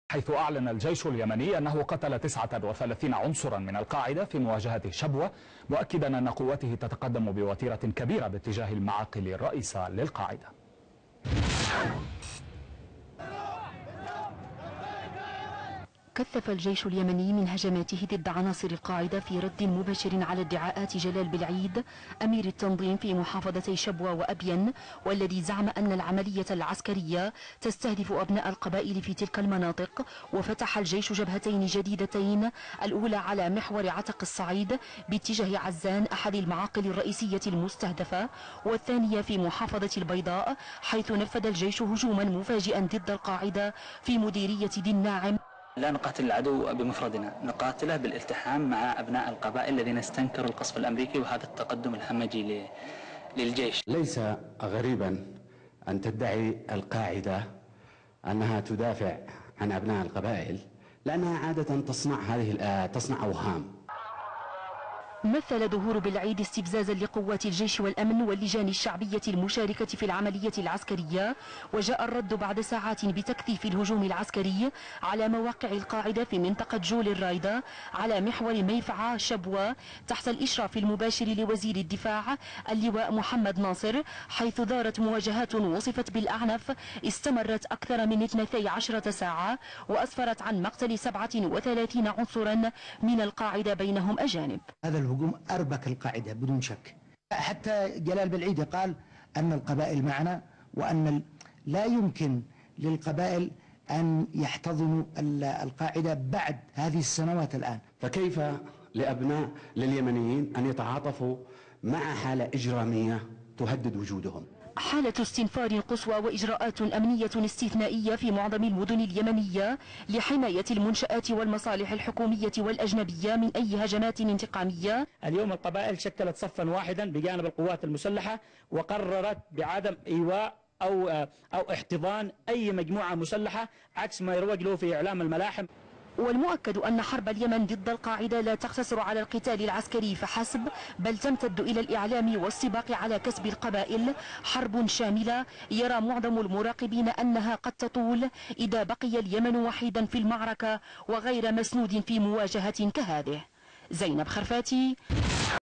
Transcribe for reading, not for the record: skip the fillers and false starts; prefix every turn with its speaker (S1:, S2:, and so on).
S1: حيث أعلن الجيش اليمني أنه قتل 39 عنصرا من القاعدة في مواجهة شبوة، مؤكدا أن قوته تتقدم بوتيرة كبيرة باتجاه المعاقل الرئيسة للقاعدة.
S2: كثف الجيش اليمني من هجماته ضد عناصر القاعدة في رد مباشر على ادعاءات جلال بالعيد أمير التنظيم في محافظتي شبوة وأبين، والذي زعم أن العملية العسكرية تستهدف أبناء القبائل في تلك المناطق. وفتح الجيش جبهتين جديدتين، الأولى على محور عتق الصعيد باتجاه عزان أحد المعاقل الرئيسية المستهدفة، والثانية في محافظة البيضاء حيث نفذ الجيش هجوما مفاجئا ضد القاعدة في مديرية دي الناعم.
S3: لا نقاتل العدو بمفردنا، نقاتله بالالتحام مع أبناء القبائل الذين استنكروا القصف الأمريكي وهذا التقدم الهمجي للجيش.
S4: ليس غريبا أن تدعي القاعدة أنها تدافع عن أبناء القبائل، لأنها عادة تصنع أوهام.
S2: مثل ظهور بالعيد استفزازا لقوات الجيش والأمن واللجان الشعبية المشاركة في العملية العسكرية، وجاء الرد بعد ساعات بتكثيف الهجوم العسكري على مواقع القاعدة في منطقة جول الرايدة على محور ميفعة شبوة تحت الإشراف المباشر لوزير الدفاع اللواء محمد ناصر، حيث دارت مواجهات وصفت بالأعنف استمرت أكثر من 12 ساعة وأسفرت عن مقتل 37 عنصرا من القاعدة بينهم أجانب.
S5: هذا الهجوم أربك القاعدة بدون شك. حتى جلال بالعيد قال أن القبائل معنا، وأن لا يمكن للقبائل أن يحتضنوا القاعدة بعد هذه السنوات الآن.
S4: فكيف لليمنيين أن يتعاطفوا مع حالة إجرامية تهدد وجودهم؟
S2: حالة استنفار قصوى وإجراءات أمنية استثنائية في معظم المدن اليمنية لحماية المنشآت والمصالح الحكومية والأجنبية من أي هجمات انتقامية.
S6: اليوم القبائل شكلت صفا واحدا بجانب القوات المسلحة، وقررت بعدم إيواء أو احتضان أي مجموعة مسلحة عكس ما يروج له في إعلام الملاحم.
S2: والمؤكد أن حرب اليمن ضد القاعدة لا تقتصر على القتال العسكري فحسب، بل تمتد إلى الإعلام والسباق على كسب القبائل، حرب شاملة يرى معظم المراقبين أنها قد تطول إذا بقي اليمن وحيدا في المعركة وغير مسنود في مواجهة كهذه. زينب خرفاتي.